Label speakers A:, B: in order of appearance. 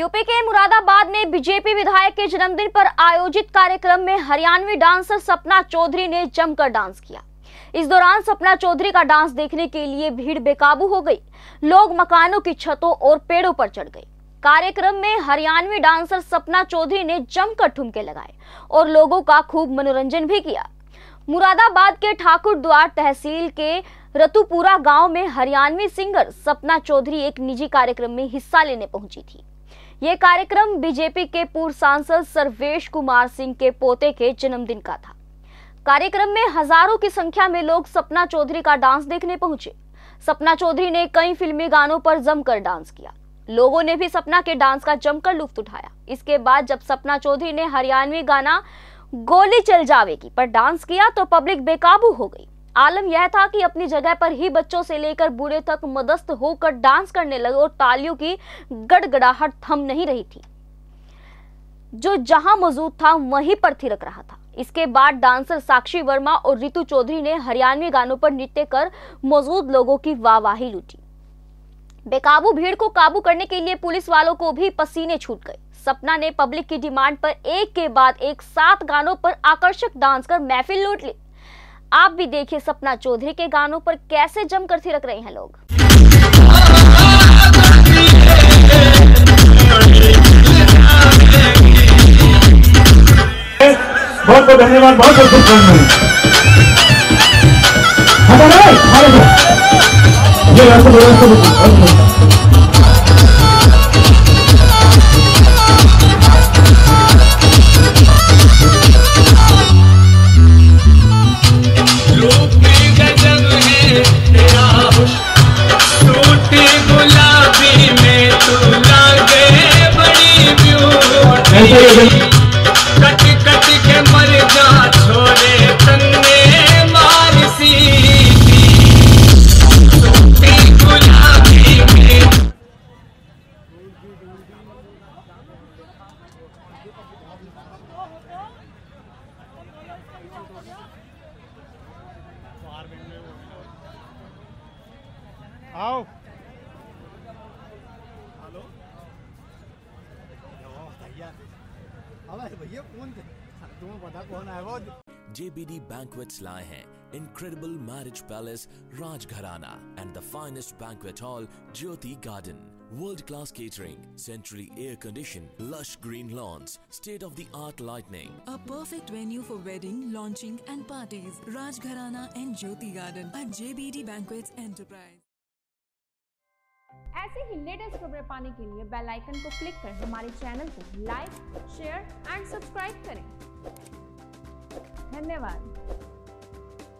A: UP के मुरादाबाद में BJP विधायक के जन्मदिन पर आयोजित कार्यक्रम में हरियाणवी डांसर सपना चौधरी ने जमकर डांस किया। इस दौरान सपना चौधरी का डांस देखने के लिए भीड़ बेकाबू हो गई। लोग मकानों की छतों और पेड़ों पर चढ़ गए। कार्यक्रम में हरियाणवी डांसर सपना चौधरी ने जमकर ठुमके लगाए और लोगों का खूब मनोरंजन भी किया। मुरादाबाद के ठाकुर द्वार तहसील के रतुपुरा गांव में हरियाणवी सिंगर सपना चौधरी एक निजी कार्यक्रम में हिस्सा लेने पहुंची थी। ये कार्यक्रम बीजेपी के पूर्व सांसद सर्वेश कुमार सिंह के पोते के जन्मदिन का था। कार्यक्रम में हजारों की संख्या में लोग सपना चौधरी का डांस देखने पहुंचे। सपना चौधरी ने कई फिल्मी गानों पर जमकर डांस किया। लोगों ने भी सपना के डांस का जमकर लुत्फ उठाया। इसके बाद जब सपना चौधरी ने हरियाणवी गाना गोली चल जावेगी पर डांस किया तो पब्लिक बेकाबू हो गई। आलम यह था कि अपनी जगह पर ही बच्चों से लेकर बूढ़े तक मदस्त होकर डांस करने लगे और तालियों की गड़गड़ाहट थम नहीं रही थी। जो जहां मौजूद था वहीं पर थिरक रहा था। इसके बाद डांसर साक्षी वर्मा और रितु चौधरी ने हरियाणवी गानों पर नृत्य कर मौजूद लोगों की वाहवाही लूटी। बेकाबू भीड़ को काबू करने के लिए पुलिस वालों को भी पसीने छूट गए। सपना ने पब्लिक की डिमांड पर एक के बाद एक 7 गानों पर आकर्षक डांस कर महफिल लूट ली। आप भी देखिए सपना चौधरी के गानों पर कैसे जमकर थिरक रहे हैं लोग।
B: बहुत बहुत धन्यवाद, बहुत बहुत शुभकामनाएं।
C: कट कट के मर जा छोरे तन्ने मार सी गुलाबी में।
B: आओ भैया तुम्हें पता कौन है वो?
D: JBD Banquets लाए हैं Incredible Marriage Palace Rajgharana and the finest banquet hall Jyoti Garden. World-class catering, centrally air-conditioned, lush green lawns, state-of-the-art lighting.
E: A perfect venue for wedding, launching and parties. Rajgharana and Jyoti Garden at JBD Banquets Enterprise.
F: ऐसे ही latest खबरें पाने के लिए bell icon को click कर हमारे channel को like, share and subscribe करें। धन्यवाद।